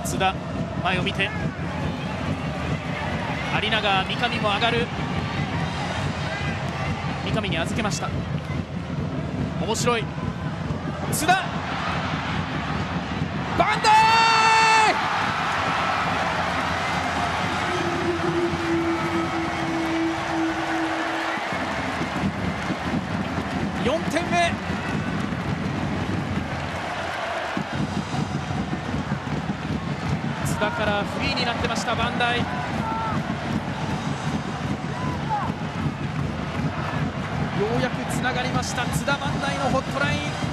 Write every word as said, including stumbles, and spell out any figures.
津田前を見て有永、三上も上がる。三上に預けました。面白い津田バンダイよんてんめ。津田からフリーになってましたバンダイ。ようやくつながりました津田バンダイのホットライン。